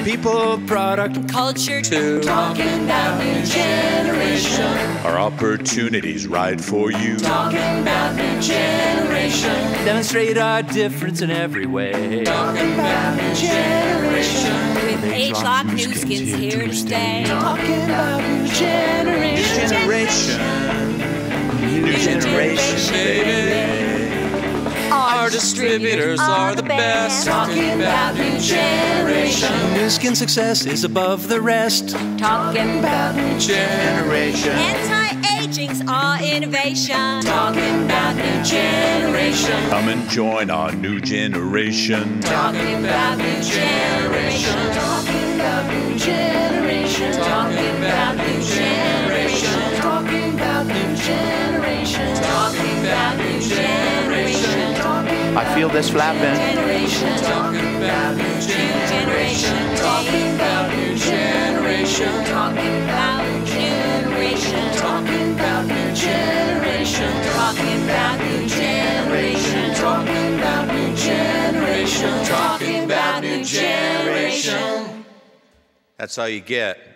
people, product, and culture too. Talking about new generation. Our opportunities right for you. Talking about new generation. Demonstrate our difference in every way. Talking about new generation. With age-locked new skins here to stay. Talking about new generation. New generation, baby. Our distributors are the best. Talking about new generation. New skin success is above the rest. Talking about new Generation. Anti-aging's our innovation. Talking about new generation. Come and join our new generation. Talking about new generation. Talking about new generation. Talking about new generation. Talking about new generation. Talking about new generation. I feel this flapping. Generation. Talking about new generation. Talking about new generation. Talking about new generation. Talking about new generation. Talking about new generation. Talking about new generation. Talking about new generation. That's all you get.